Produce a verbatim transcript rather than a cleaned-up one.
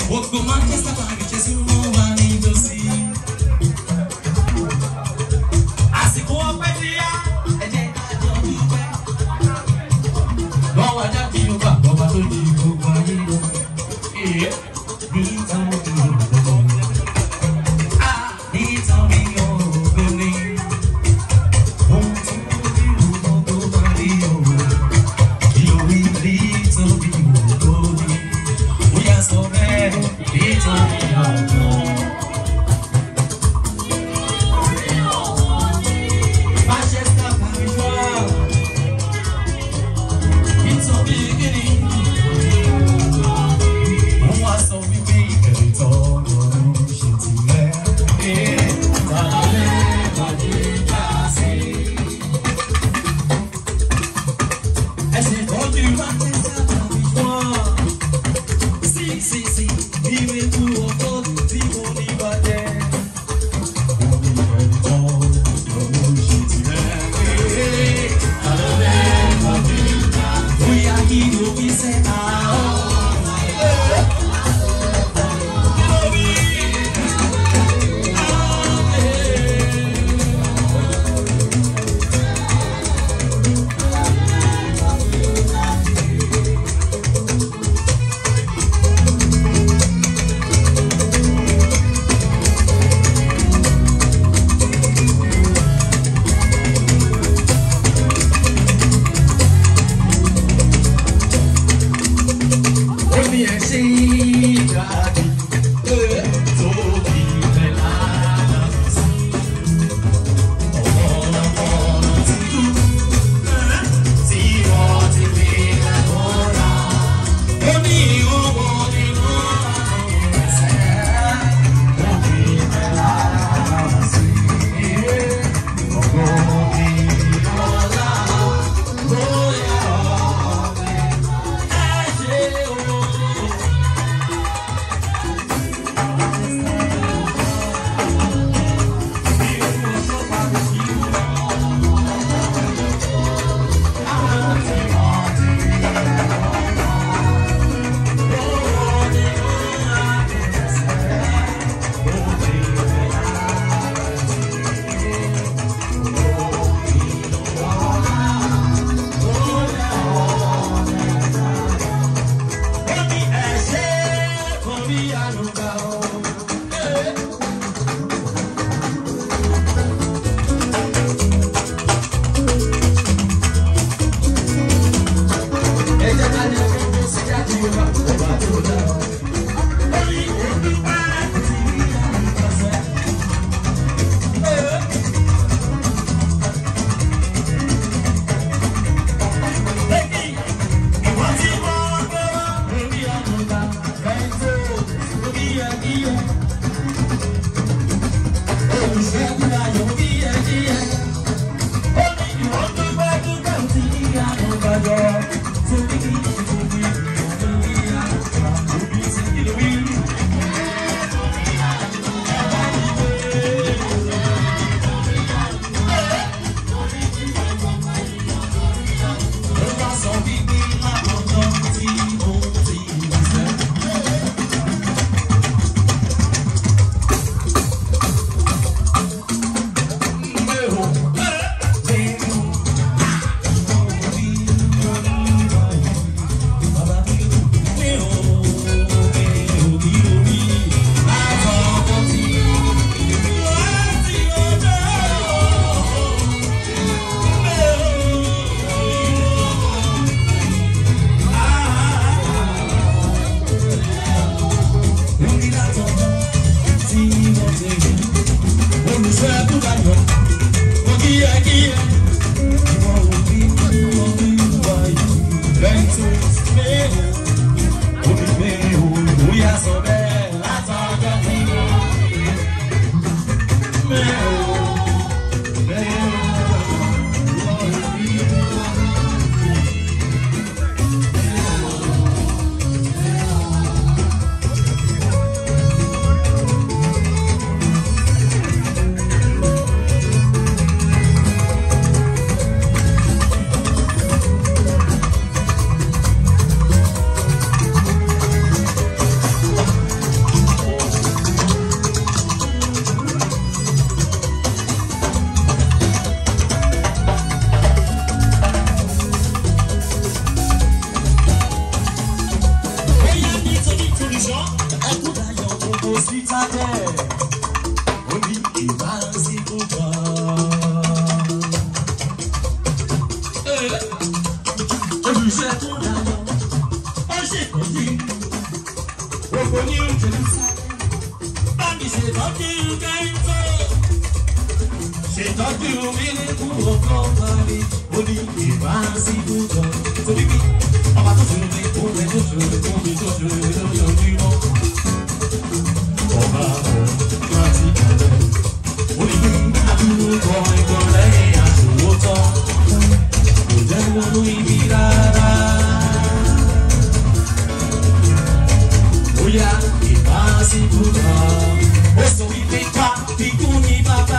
Gbogbo Manchester bàbí Jésù wọn wà nítòsí. Àsìkò ọpẹ́ ti yá, ẹ jẹ́ ká jọ dúpẹ́. Lọ́wọ́ ajá kí o bá bọ́ba tó di gbogbo ayé lọ. Èé ní ìtàn òkè òkè. À ní ìtàn mi òkè ni. Ohun tí mo bí òkè tó bá rí òkè. Ìlòrí ní ìtàn mi òkè ni. Bóyá sọ bẹ́ẹ̀ ní ìtàn mi òkè. Manchester bàbí wá. Ìtàn mi kí ni? Wọ́n wá sọ wípé ìbẹ̀rẹ̀ tọ́ lọ́rùn ṣe ti rẹ̀. Ee, tàbí bàjẹ́ já sí. Ẹsẹ̀ tọ́jú Manchester bàbí wá. Sí sí sí, ìwé kú ọkọ̀ tí mo ní bàjẹ́. Wọ́n ní ìbẹ̀rẹ̀ tọ́ lọ́rùn ṣe ti rẹ̀. Ee, tàbí bàjẹ́ já sí. Bóyá kí ló fi ṣe àwọn. Omi ẹ̀ ṣe ìdájí, tó kì í fẹ́ lára sí. Ọ̀pọ̀lọpọ̀ ti kú, tí wọ́n ti fi ẹ̀kọ́ ra. Ó ní owó nínú àwọn ẹ̀sẹ̀, tó kì í fẹ́ lára sí. Ọ̀pọ̀ ìyọ̀lá bóyá ọ̀gbìn ẹ̀ ṣe o. sí tábẹ́ ó ní ìbásíkú gan. Olùṣẹ́ tó dáyọ̀ ó ṣètọ́jú gbogbo ní Jerusalem bá mi ṣètọ́jú kẹ́ńtọ́ ṣètọ́jú mílíkù ọkọ̀ parí ó ní ìbásíkú gan. Torí bí ọba tó ṣòro ní kó rẹ̀ tó ṣòro tó mi tó ṣòro lójoojúmọ́. Ọba ọ̀ láti kàlẹ́ ó ní bí adúrúkọ ẹ̀kọ́ lẹ́yìn àṣòwòtọ́ kò jẹ́ wọnú ibi rárá. Ó yá ìbásíkú gan. Ó sọ wípé ká fi kú ní bàbá.